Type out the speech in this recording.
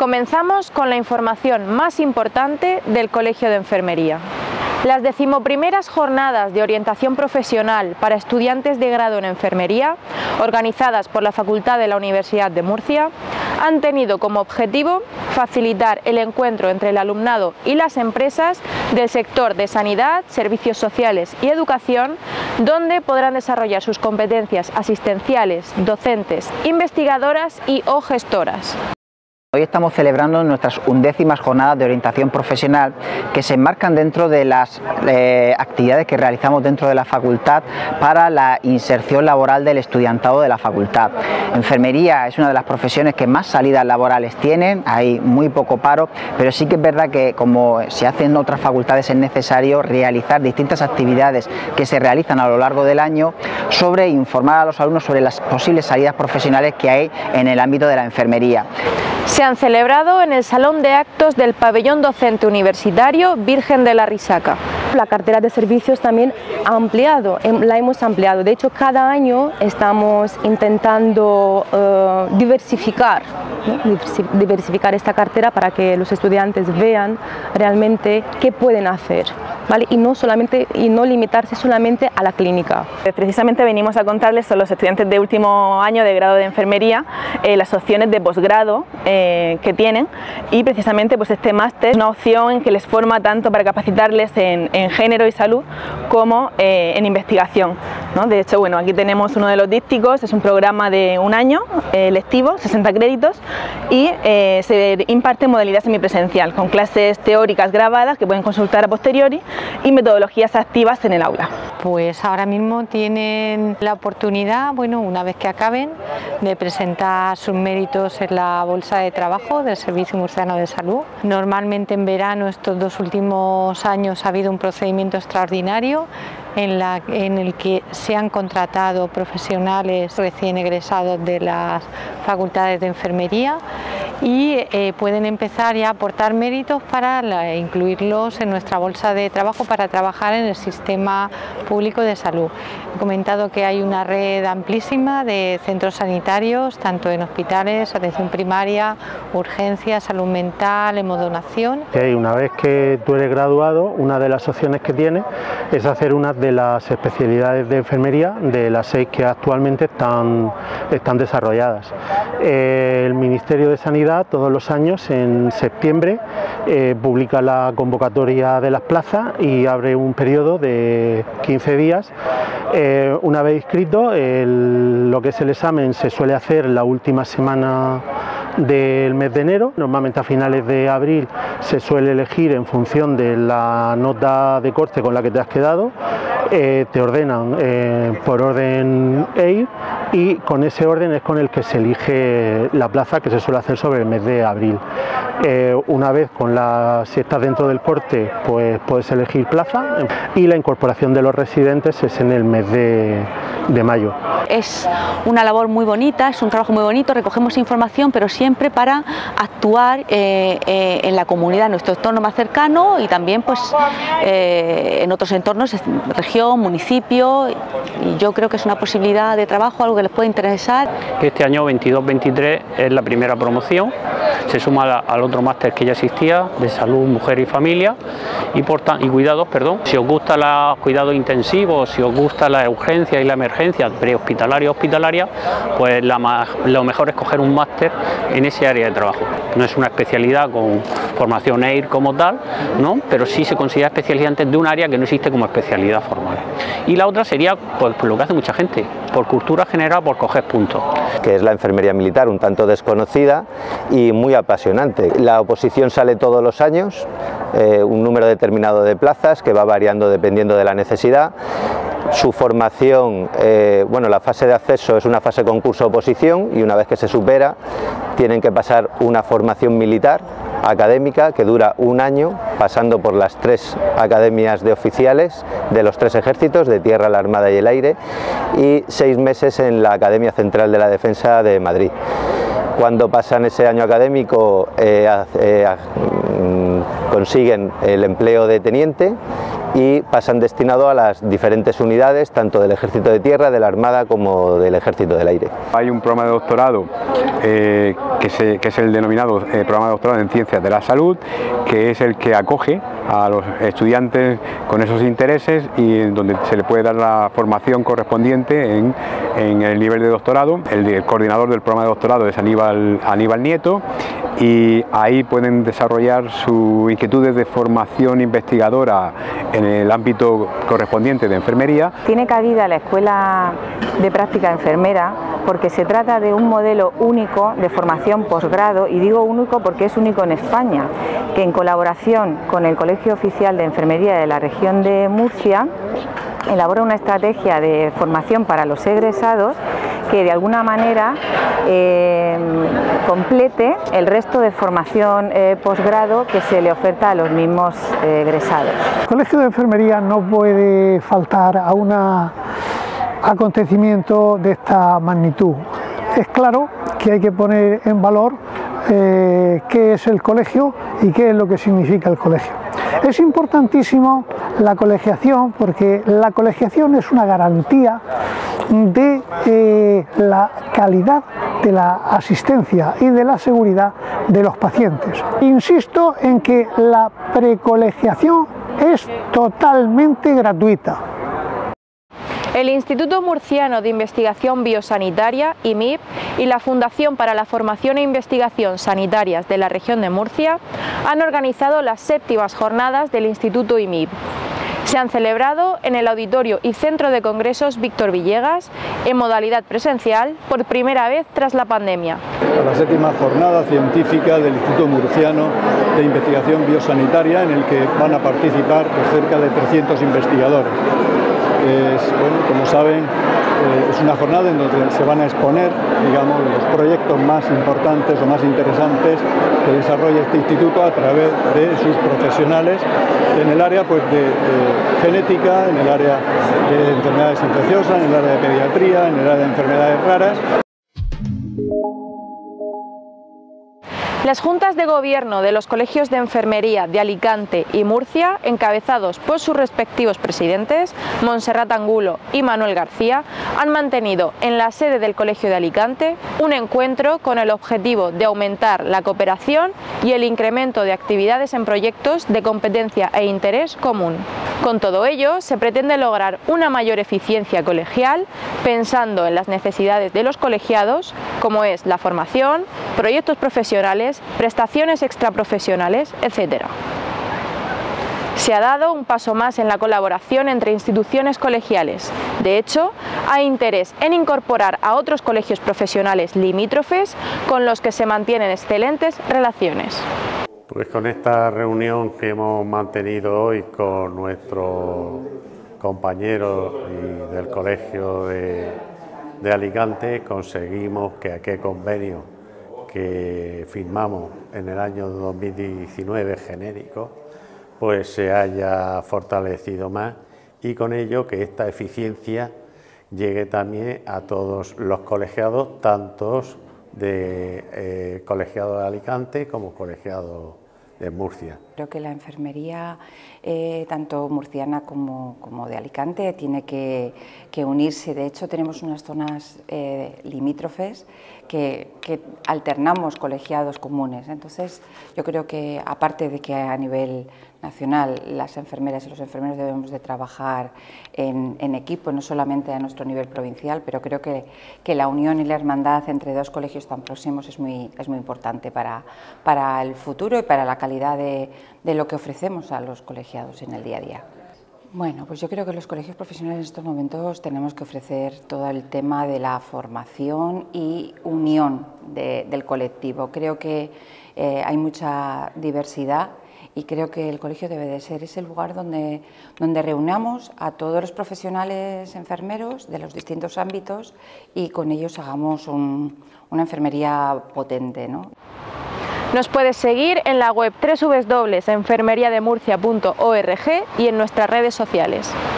Comenzamos con la información más importante del Colegio de Enfermería. Las 11º jornadas de orientación profesional para estudiantes de grado en enfermería, organizadas por la Facultad de la Universidad de Murcia, han tenido como objetivo facilitar el encuentro entre el alumnado y las empresas del sector de sanidad, servicios sociales y educación, donde podrán desarrollar sus competencias asistenciales, docentes, investigadoras y o gestoras. Hoy estamos celebrando nuestras 11º jornadas de orientación profesional que se enmarcan dentro de las actividades que realizamos dentro de la facultad para la inserción laboral del estudiantado de la facultad. Enfermería es una de las profesiones que más salidas laborales tienen, hay muy poco paro, pero sí que es verdad que como se hace en otras facultades es necesario realizar distintas actividades que se realizan a lo largo del año sobre informar a los alumnos sobre las posibles salidas profesionales que hay en el ámbito de la enfermería. Se han celebrado en el Salón de Actos del Pabellón Docente Universitario Virgen de la Risaca. La cartera de servicios también la hemos ampliado. De hecho, cada año estamos intentando diversificar esta cartera para que los estudiantes vean realmente qué pueden hacer, ¿vale? Y no limitarse solamente a la clínica. Precisamente venimos a contarles a los estudiantes de último año de grado de enfermería las opciones de posgrado que tienen, y precisamente pues este máster es una opción en que les forma tanto para capacitarles en género y salud como en investigación, ¿no? De hecho, bueno, aquí tenemos uno de los dípticos, es un programa de un año lectivo, 60 créditos, y se imparte en modalidad semipresencial, con clases teóricas grabadas que pueden consultar a posteriori y metodologías activas en el aula. Pues ahora mismo tienen la oportunidad, bueno, una vez que acaben, de presentar sus méritos en la bolsa de trabajo del Servicio Murciano de Salud. Normalmente en verano, estos 2 últimos años, ha habido un procedimiento extraordinario en el que se han contratado profesionales recién egresados de las facultades de enfermería y pueden empezar ya a aportar méritos para incluirlos en nuestra bolsa de trabajo para trabajar en el sistema público de salud. He comentado que hay una red amplísima de centros sanitarios, tanto en hospitales, atención primaria, urgencias, salud mental, hemodonación. Una vez que tú eres graduado, una de las opciones que tienes es hacer una de las especialidades de enfermería de las 6 que actualmente están desarrolladas. El Ministerio de Sanidad todos los años en septiembre publica la convocatoria de las plazas y abre un periodo de 15 días. Una vez inscrito, lo que es el examen se suele hacer la última semana del mes de enero, normalmente a finales de abril se suele elegir en función de la nota de corte con la que te has quedado, te ordenan por orden EIR y con ese orden es con el que se elige la plaza, que se suele hacer sobre el mes de abril. Una vez si estás dentro del corte, pues puedes elegir plaza, y la incorporación de los residentes es en el mes de mayo. Es una labor muy bonita, es un trabajo muy bonito, recogemos información, pero siempre para actuar en la comunidad, en nuestro entorno más cercano y también pues en otros entornos, región, municipio, y yo creo que es una posibilidad de trabajo, algo que les puede interesar. Este año 22-23 es la primera promoción, se suma al otro máster que ya existía de salud, mujer y familia y cuidados, perdón. Si os gusta los cuidados intensivos, si os gusta la urgencia y la emergencia prehospitalaria y hospitalaria, pues lo mejor es coger un máster en ese área de trabajo. No es una especialidad con formación EIR como tal, ¿no? Pero sí se considera especialidad antes de un área que no existe como especialidad formal. Y la otra sería pues lo que hace mucha gente, por cultura general, por coger puntos. Que es la enfermería militar, un tanto desconocida y muy apasionante. La oposición sale todos los años, un número determinado de plazas que va variando dependiendo de la necesidad. Su formación, bueno, la fase de acceso es una fase concurso-oposición y una vez que se supera tienen que pasar una formación militar académica que dura un año, pasando por las 3 academias de oficiales de los 3 ejércitos, de tierra, la armada y el aire, y 6 meses en la Academia Central de la Defensa de Madrid. Cuando pasan ese año académico consiguen el empleo de teniente y pasan destinados a las diferentes unidades, tanto del Ejército de Tierra, de la Armada como del Ejército del Aire. Hay un programa de doctorado que es el denominado programa de doctorado en Ciencias de la Salud, que es el que acoge a los estudiantes con esos intereses y en donde se le puede dar la formación correspondiente en el nivel de doctorado. El coordinador del programa de doctorado es Aníbal Nieto, y ahí pueden desarrollar sus inquietudes de formación investigadora en el ámbito correspondiente de enfermería. Tiene cabida la Escuela de Práctica Enfermera porque se trata de un modelo único de formación posgrado, y digo único porque es único en España, que en colaboración con el Colegio Oficial de Enfermería de la región de Murcia elabora una estrategia de formación para los egresados que de alguna manera complete el resto de formación posgrado que se le oferta a los mismos egresados. El Colegio de Enfermería no puede faltar a un acontecimiento de esta magnitud. Es claro que hay que poner en valor qué es el colegio y qué es lo que significa el colegio. Es importantísimo la colegiación porque la colegiación es una garantía de la calidad de la asistencia y de la seguridad de los pacientes. Insisto en que la precolegiación es totalmente gratuita. El Instituto Murciano de Investigación Biosanitaria, IMIB, y la Fundación para la Formación e Investigación Sanitarias de la región de Murcia han organizado las 7ª jornadas del Instituto IMIB. Se han celebrado en el Auditorio y Centro de Congresos Víctor Villegas, en modalidad presencial, por primera vez tras la pandemia. La 7ª jornada científica del Instituto Murciano de Investigación Biosanitaria, en el que van a participar cerca de 300 investigadores. Bueno, como saben, es una jornada en donde se van a exponer, digamos, los proyectos más importantes o más interesantes que desarrolla este instituto a través de sus profesionales en el área pues, de genética, en el área de enfermedades infecciosas, en el área de pediatría, en el área de enfermedades raras. Las juntas de gobierno de los colegios de enfermería de Alicante y Murcia, encabezados por sus respectivos presidentes, Montserrat Angulo y Manuel García, han mantenido en la sede del Colegio de Alicante un encuentro con el objetivo de aumentar la cooperación y el incremento de actividades en proyectos de competencia e interés común. Con todo ello, se pretende lograr una mayor eficiencia colegial, pensando en las necesidades de los colegiados, como es la formación, proyectos profesionales, prestaciones extraprofesionales, etc. Se ha dado un paso más en la colaboración entre instituciones colegiales. De hecho, hay interés en incorporar a otros colegios profesionales limítrofes con los que se mantienen excelentes relaciones. Pues con esta reunión que hemos mantenido hoy con nuestros compañeros y del Colegio de Alicante, conseguimos que aquel convenio que firmamos en el año 2019 genérico, pues se haya fortalecido más, y con ello que esta eficiencia llegue también a todos los colegiados, tantos de colegiados de Alicante como colegiados de Murcia. Creo que la enfermería, tanto murciana como de Alicante, tiene que unirse. De hecho, tenemos unas zonas limítrofes que alternamos colegiados comunes. Entonces, yo creo que, aparte de que a nivel nacional las enfermeras y los enfermeros debemos de trabajar en equipo, no solamente a nuestro nivel provincial, pero creo que la unión y la hermandad entre dos colegios tan próximos es muy importante para el futuro y para la calidad de lo que ofrecemos a los colegiados en el día a día. Bueno, pues yo creo que los colegios profesionales en estos momentos tenemos que ofrecer todo el tema de la formación y unión del colectivo. Creo que hay mucha diversidad y creo que el colegio debe de ser ese lugar donde reunamos a todos los profesionales enfermeros de los distintos ámbitos y con ellos hagamos una enfermería potente, ¿no? Nos puedes seguir en la web www.enfermeriademurcia.org y en nuestras redes sociales.